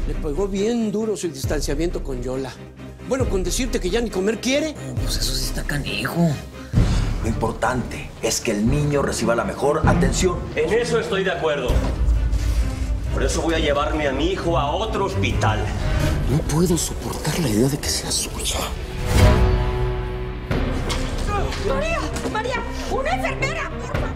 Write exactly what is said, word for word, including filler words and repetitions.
Le pegó bien duro su distanciamiento con Yola. Bueno, con decirte que ya ni comer quiere. No, pues eso sí está canijo. Lo importante es que el niño reciba la mejor atención. En eso estoy de acuerdo. Por eso voy a llevarme a mi hijo a otro hospital. No puedo soportar la idea de que sea suya. María, María, una enfermera, por favor.